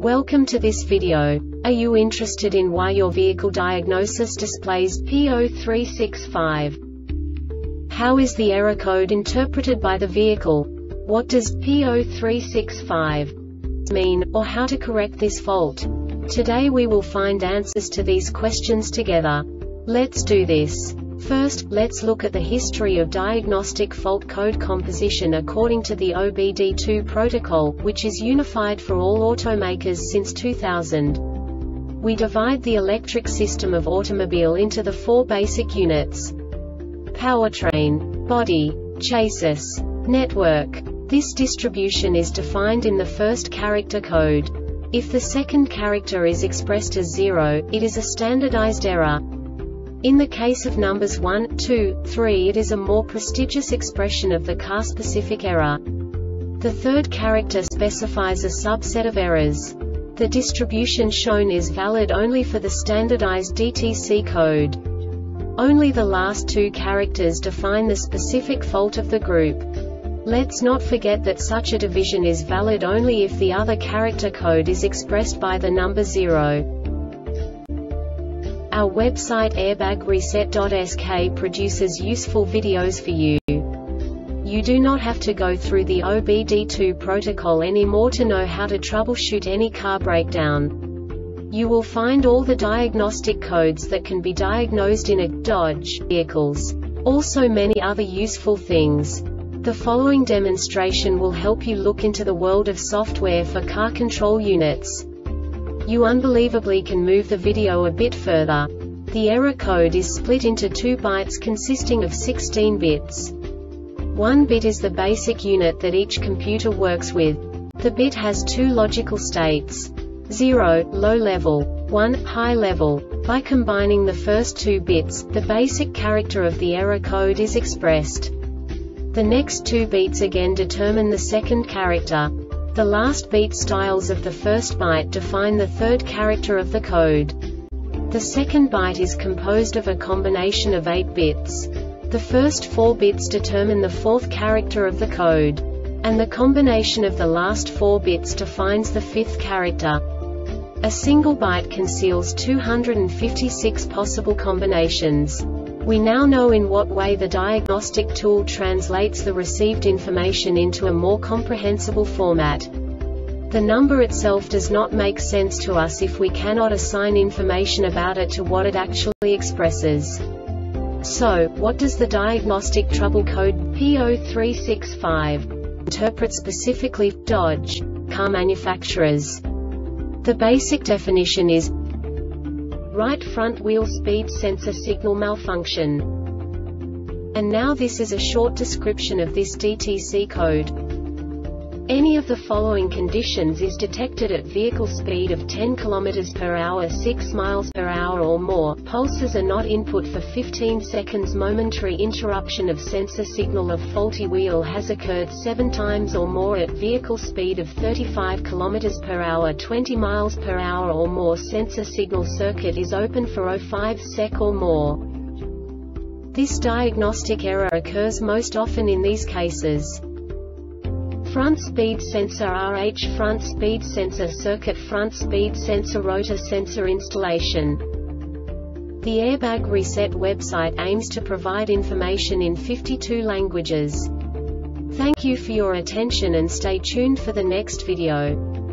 Welcome to this video. Are you interested in why your vehicle diagnosis displays P0365? How is the error code interpreted by the vehicle? What does P0365 mean, or how to correct this fault? Today we will find answers to these questions together. Let's do this. First, let's look at the history of diagnostic fault code composition according to the OBD2 protocol, which is unified for all automakers since 2000. We divide the electric system of automobile into the four basic units: powertrain, body, chassis, network. This distribution is defined in the first character code. If the second character is expressed as 0, it is a standardized error. In the case of numbers 1, 2, 3, it is a more prestigious expression of the car-specific error. The third character specifies a subset of errors. The distribution shown is valid only for the standardized DTC code. Only the last two characters define the specific fault of the group. Let's not forget that such a division is valid only if the other character code is expressed by the number 0. Our website airbagreset.sk produces useful videos for you. You do not have to go through the OBD2 protocol anymore to know how to troubleshoot any car breakdown. You will find all the diagnostic codes that can be diagnosed in a Dodge vehicles. Also many other useful things. The following demonstration will help you look into the world of software for car control units. You unbelievably can move the video a bit further. The error code is split into 2 bytes consisting of 16 bits. 1 bit is the basic unit that each computer works with. The bit has 2 logical states: 0, low level, 1, high level. By combining the first 2 bits, the basic character of the error code is expressed. The next 2 beats again determine the second character. The last beat styles of the first byte define the third character of the code. The second byte is composed of a combination of 8 bits. The first 4 bits determine the fourth character of the code. And the combination of the last 4 bits defines the fifth character. A single byte conceals 256 possible combinations. We now know in what way the diagnostic tool translates the received information into a more comprehensible format. The number itself does not make sense to us if we cannot assign information about it to what it actually expresses. So, what does the diagnostic trouble code P0365 interpret specifically for Dodge car manufacturers? The basic definition is right front wheel speed sensor signal malfunction. And now this is a short description of this DTC code. Any of the following conditions is detected at vehicle speed of 10 km per hour, 6 miles per hour or more. Pulses are not input for 15 seconds. Momentary interruption of sensor signal of faulty wheel has occurred 7 times or more at vehicle speed of 35 km per hour, 20 miles per hour or more. Sensor signal circuit is open for 05 sec or more. This diagnostic error occurs most often in these cases: front speed sensor RH, front speed sensor circuit, front speed sensor, rotor sensor installation. The Airbag Reset website aims to provide information in 52 languages. Thank you for your attention and stay tuned for the next video.